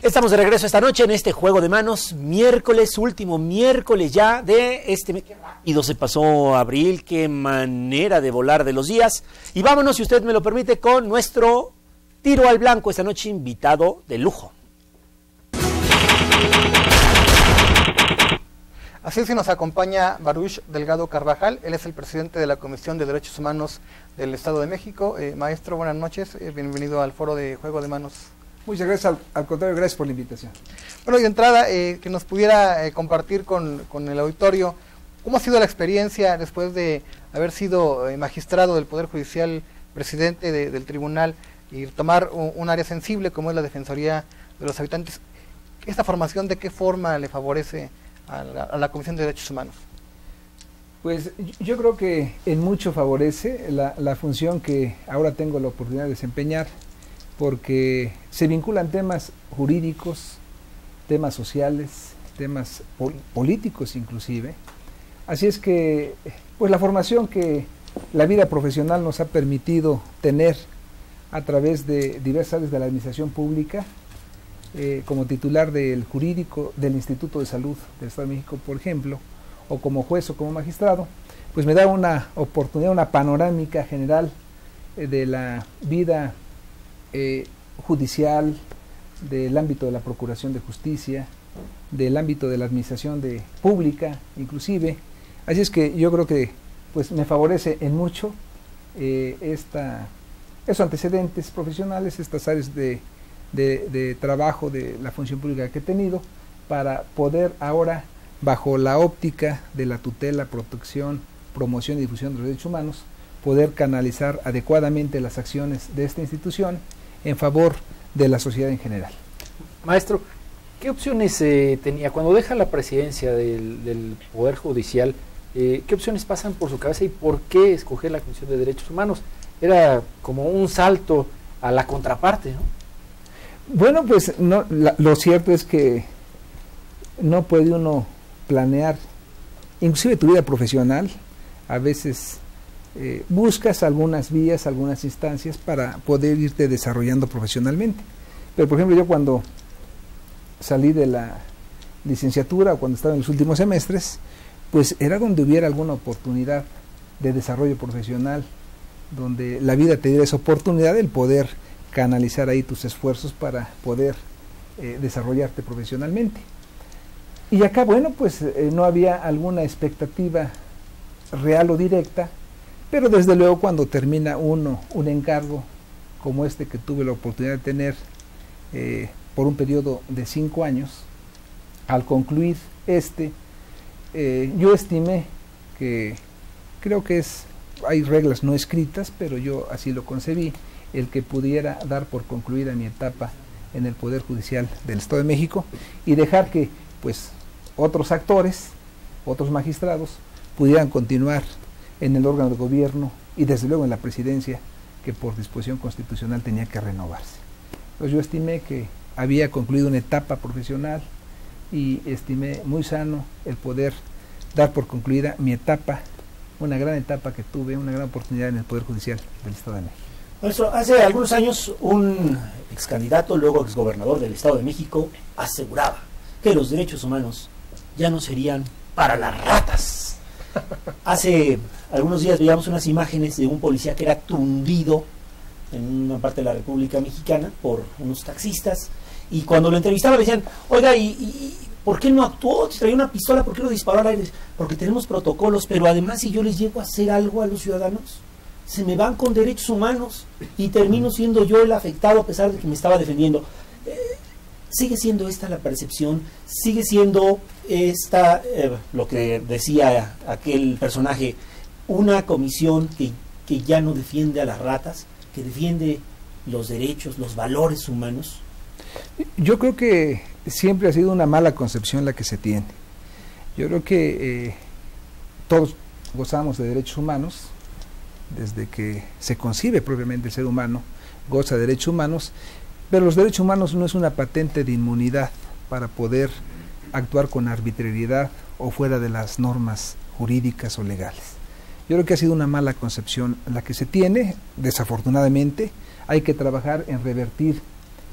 Estamos de regreso esta noche en este Juego de Manos, miércoles, último miércoles ya de este mes. Qué rápido se pasó abril, qué manera de volar de los días. Y vámonos, si usted me lo permite, con nuestro tiro al blanco esta noche, invitado de lujo. Así es que nos acompaña Baruch Delgado Carvajal, él es el presidente de la Comisión de Derechos Humanos del Estado de México. Maestro, buenas noches, bienvenido al foro de Juego de Manos. Muchas gracias, al contrario, gracias por la invitación. Bueno, y de entrada, que nos pudiera compartir con el auditorio, ¿cómo ha sido la experiencia después de haber sido magistrado del Poder Judicial, presidente del tribunal, y tomar un área sensible como es la Defensoría de los Habitantes? ¿Esta formación de qué forma le favorece a la Comisión de Derechos Humanos? Pues yo creo que en mucho favorece la función que ahora tengo la oportunidad de desempeñar, porque se vinculan temas jurídicos, temas sociales, temas políticos inclusive. Así es que pues la formación que la vida profesional nos ha permitido tener a través de diversas áreas de la administración pública, como titular del jurídico del Instituto de Salud del Estado de México, por ejemplo, o como juez o como magistrado, pues me da una oportunidad, una panorámica general de la vida judicial, del ámbito de la Procuración de Justicia, del ámbito de la administración pública, inclusive. Así es que yo creo que pues me favorece en mucho esos antecedentes profesionales, estas áreas de trabajo de la función pública que he tenido, para poder ahora, bajo la óptica de la tutela, protección, promoción y difusión de los derechos humanos, poder canalizar adecuadamente las acciones de esta institución en favor de la sociedad en general. Maestro, ¿qué opciones tenía cuando deja la presidencia del Poder Judicial? ¿Qué opciones pasan por su cabeza y por qué escoger la Comisión de Derechos Humanos? Era como un salto a la contraparte, ¿no? Bueno, pues no, lo cierto es que no puede uno planear, inclusive tu vida profesional. A veces buscas algunas vías, algunas instancias para poder irte desarrollando profesionalmente. Pero por ejemplo, yo cuando salí de la licenciatura o cuando estaba en los últimos semestres, pues era donde hubiera alguna oportunidad de desarrollo profesional, donde la vida te diera esa oportunidad del poder canalizar ahí tus esfuerzos para poder desarrollarte profesionalmente. Y acá, bueno, pues no había alguna expectativa real o directa, pero desde luego cuando termina un encargo como este que tuve la oportunidad de tener por un periodo de 5 años, al concluir yo estimé que, creo que hay reglas no escritas, pero yo así lo concebí, el que pudiera dar por concluida mi etapa en el Poder Judicial del Estado de México y dejar que pues otros actores, otros magistrados pudieran continuar en el órgano de gobierno y desde luego en la presidencia, que por disposición constitucional tenía que renovarse. Pues yo estimé que había concluido una etapa profesional y estimé muy sano el poder dar por concluida mi etapa, una gran etapa que tuve, una gran oportunidad en el Poder Judicial del Estado de México. Maestro, hace algunos años un ex candidato, luego exgobernador del Estado de México, aseguraba que los derechos humanos ya no serían para las ratas. Hace algunos días veíamos unas imágenes de un policía que era tundido en una parte de la República Mexicana por unos taxistas, y cuando lo entrevistaba le decían, oiga, ¿y por qué no actuó? Si traía una pistola, ¿por qué no disparó al aire? Porque tenemos protocolos, pero además si yo les llego a hacer algo a los ciudadanos, se me van con derechos humanos y termino siendo yo el afectado a pesar de que me estaba defendiendo. ¿Sigue siendo esta la percepción? ¿Sigue siendo esta, lo que decía aquel personaje, una comisión que ya no defiende a las ratas, que defiende los derechos, los valores humanos? Yo creo que siempre ha sido una mala concepción la que se tiene. Yo creo que todos gozamos de derechos humanos, desde que se concibe propiamente el ser humano, goza de derechos humanos, pero los derechos humanos no es una patente de inmunidad para poder actuar con arbitrariedad o fuera de las normas jurídicas o legales. Yo creo que ha sido una mala concepción la que se tiene, desafortunadamente. Hay que trabajar en revertir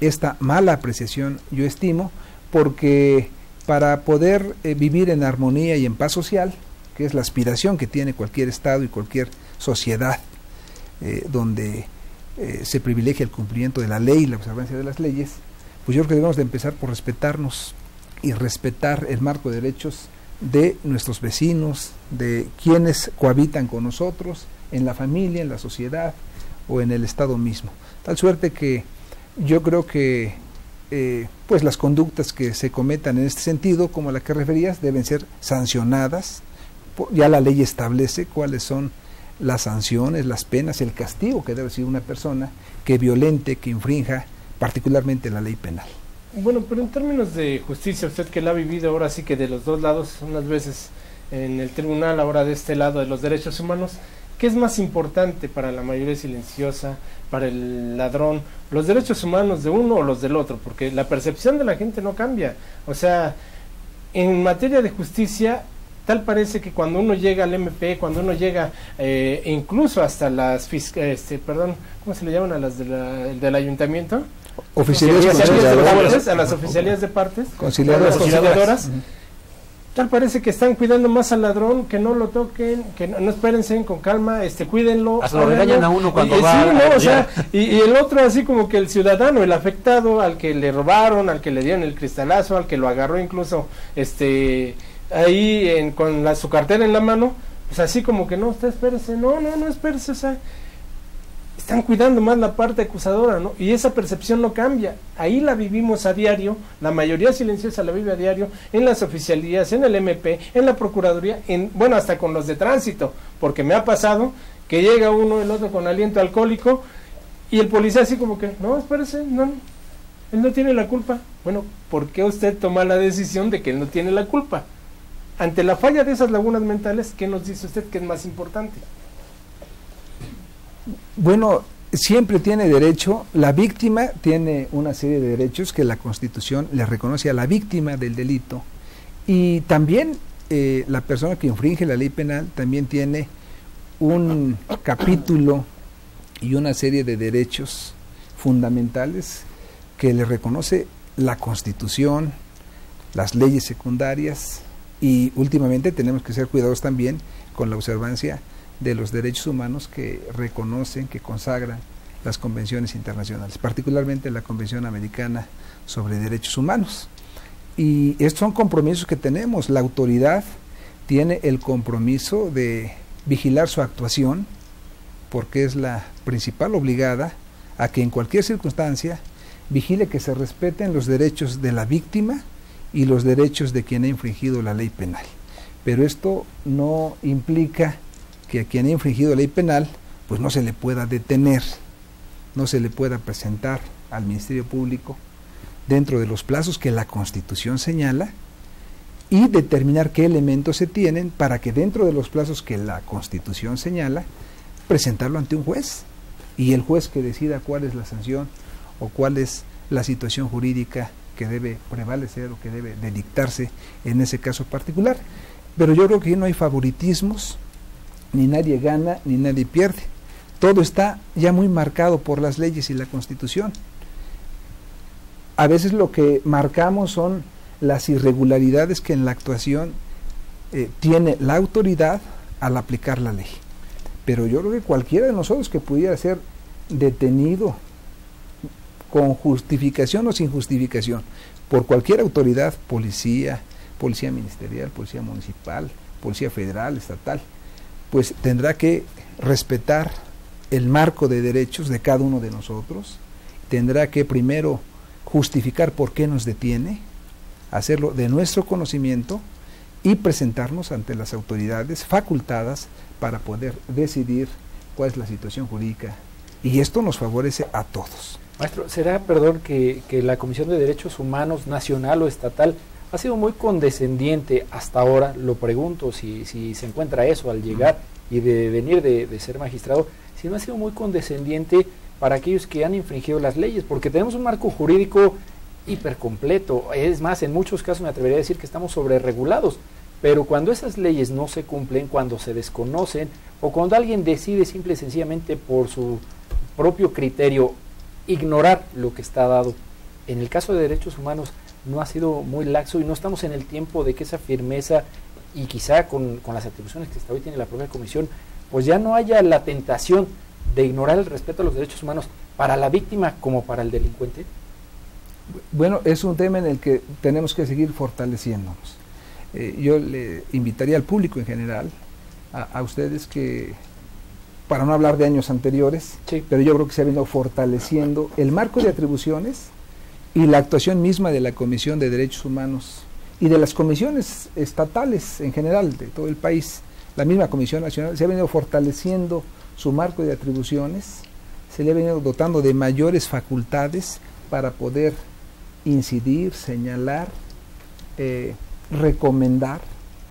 esta mala apreciación, yo estimo, porque para poder vivir en armonía y en paz social, que es la aspiración que tiene cualquier Estado y cualquier sociedad donde se privilegia el cumplimiento de la ley y la observancia de las leyes, pues yo creo que debemos de empezar por respetarnos y respetar el marco de derechos de nuestros vecinos, de quienes cohabitan con nosotros, en la familia, en la sociedad o en el Estado mismo. Tal suerte que yo creo que pues las conductas que se cometan en este sentido, como la que referías, deben ser sancionadas. Ya la ley establece cuáles son las sanciones, las penas, el castigo que debe recibir una persona que violente, que infrinja particularmente la ley penal. Bueno, pero en términos de justicia, usted que la ha vivido ahora sí que de los dos lados, unas veces en el tribunal, ahora de este lado de los derechos humanos, ¿qué es más importante para la mayoría silenciosa, para el ladrón, los derechos humanos de uno o los del otro? Porque la percepción de la gente no cambia. O sea, en materia de justicia, tal parece que cuando uno llega al MP, cuando uno llega incluso hasta las ¿cómo se le llaman a las del ayuntamiento? Oficialías conciliadoras, a las oficialías de partes, conciliadoras. Tal parece que están cuidando más al ladrón, que no lo toquen, que no espérense, con calma, cuídenlo. Hasta lo regañan a uno cuando va. Sí, no, o sea, y el otro así como que el ciudadano, el afectado, al que le robaron, al que le dieron el cristalazo, al que lo agarró incluso, ahí con su cartera en la mano, pues así como que no, usted espérese, no espérese, o sea, están cuidando más la parte acusadora, ¿no? Y esa percepción no cambia. Ahí la vivimos a diario, la mayoría silenciosa la vive a diario, en las oficialías, en el MP, en la Procuraduría, bueno, hasta con los de tránsito, porque me ha pasado que llega uno, el otro con aliento alcohólico, y el policía así como que, no, espérese, no, él no tiene la culpa. Bueno, ¿por qué usted toma la decisión de que él no tiene la culpa? Ante la falla de esas lagunas mentales, ¿qué nos dice usted que es más importante? Bueno, siempre tiene derecho, la víctima tiene una serie de derechos que la Constitución le reconoce a la víctima del delito, y también la persona que infringe la ley penal también tiene un capítulo y una serie de derechos fundamentales que le reconoce la Constitución, las leyes secundarias, y últimamente tenemos que ser cuidadosos también con la observancia de los derechos humanos que reconocen, que consagran las convenciones internacionales, particularmente la Convención Americana sobre Derechos Humanos. Y estos son compromisos que tenemos. La autoridad tiene el compromiso de vigilar su actuación, porque es la principal obligada a que en cualquier circunstancia vigile que se respeten los derechos de la víctima y los derechos de quien ha infringido la ley penal. Pero esto no implica que a quien ha infringido la ley penal pues no se le pueda detener, no se le pueda presentar al Ministerio Público dentro de los plazos que la Constitución señala, y determinar qué elementos se tienen para que dentro de los plazos que la Constitución señala, presentarlo ante un juez, y el juez que decida cuál es la sanción o cuál es la situación jurídica que debe prevalecer o que debe de dictarse en ese caso particular. Pero yo creo que no hay favoritismos, ni nadie gana ni nadie pierde. Todo está ya muy marcado por las leyes y la Constitución. A veces lo que marcamos son las irregularidades que en la actuación tiene la autoridad al aplicar la ley. Pero yo creo que cualquiera de nosotros que pudiera ser detenido con justificación o sin justificación por cualquier autoridad, policía ministerial, policía municipal, policía federal, estatal, pues tendrá que respetar el marco de derechos de cada uno de nosotros, tendrá que primero justificar por qué nos detiene, hacerlo de nuestro conocimiento y presentarnos ante las autoridades facultadas para poder decidir cuál es la situación jurídica, y esto nos favorece a todos. Maestro, ¿será, perdón, que la Comisión de Derechos Humanos nacional o estatal ha sido muy condescendiente hasta ahora? Lo pregunto, si se encuentra eso al llegar y de venir de ser magistrado, si no ha sido muy condescendiente para aquellos que han infringido las leyes, porque tenemos un marco jurídico hipercompleto. Es más, en muchos casos me atrevería a decir que estamos sobreregulados, pero cuando esas leyes no se cumplen, cuando se desconocen, o cuando alguien decide simple y sencillamente por su propio criterio ignorar lo que está dado en el caso de derechos humanos no ha sido muy laxo y no estamos en el tiempo de que esa firmeza y quizá con las atribuciones que hasta hoy tiene la propia comisión, pues ya no haya la tentación de ignorar el respeto a los derechos humanos para la víctima como para el delincuente? Bueno, es un tema en el que tenemos que seguir fortaleciéndonos. Yo le invitaría al público en general, a ustedes que, para no hablar de años anteriores, sí, pero yo creo que se ha venido fortaleciendo el marco de atribuciones y la actuación misma de la Comisión de Derechos Humanos y de las comisiones estatales en general de todo el país. La misma Comisión Nacional se ha venido fortaleciendo su marco de atribuciones, se le ha venido dotando de mayores facultades para poder incidir, señalar, recomendar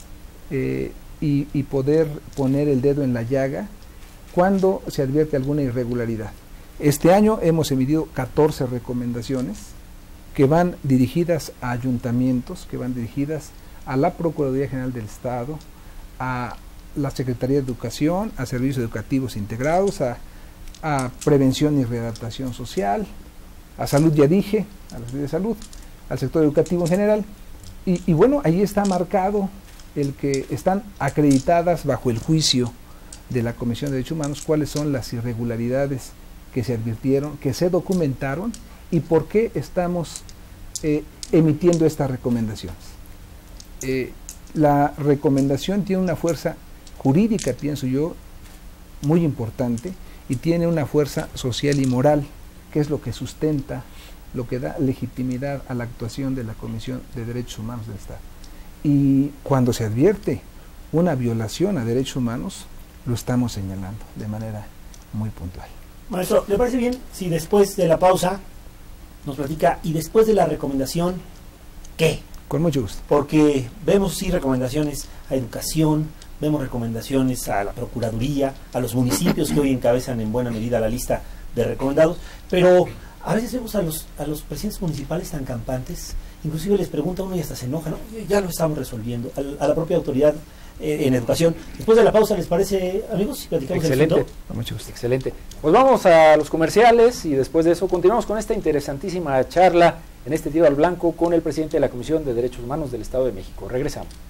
y poder poner el dedo en la llaga cuando se advierte alguna irregularidad. Este año hemos emitido 14 recomendaciones que van dirigidas a ayuntamientos, que van dirigidas a la Procuraduría General del Estado, a la Secretaría de Educación, a Servicios Educativos Integrados, a Prevención y Readaptación Social, a Salud, ya dije, a la Secretaría de Salud, al sector educativo en general, y bueno, ahí está marcado el que están acreditadas bajo el juicio de la Comisión de Derechos Humanos cuáles son las irregularidades que se advirtieron, que se documentaron y por qué estamos emitiendo estas recomendaciones. La recomendación tiene una fuerza jurídica, pienso yo, muy importante, y tiene una fuerza social y moral, que es lo que sustenta, lo que da legitimidad a la actuación de la Comisión de Derechos Humanos del Estado. Y cuando se advierte una violación a derechos humanos, lo estamos señalando de manera muy puntual. Maestro, ¿le parece bien si después de la pausa nos platica y después de la recomendación, qué? Con mucho gusto. Porque vemos sí recomendaciones a educación, vemos recomendaciones a la Procuraduría, a los municipios que hoy encabezan en buena medida la lista de recomendados, pero a veces vemos a los presidentes municipales tan campantes, inclusive les pregunta uno y hasta se enoja, ¿no? Ya lo estamos resolviendo, a la propia autoridad en educación. Después de la pausa, ¿les parece, amigos, si platicamos el asunto? Con mucho gusto. Excelente. Pues vamos a los comerciales y después de eso continuamos con esta interesantísima charla en este Tiro al Blanco con el presidente de la Comisión de Derechos Humanos del Estado de México. Regresamos.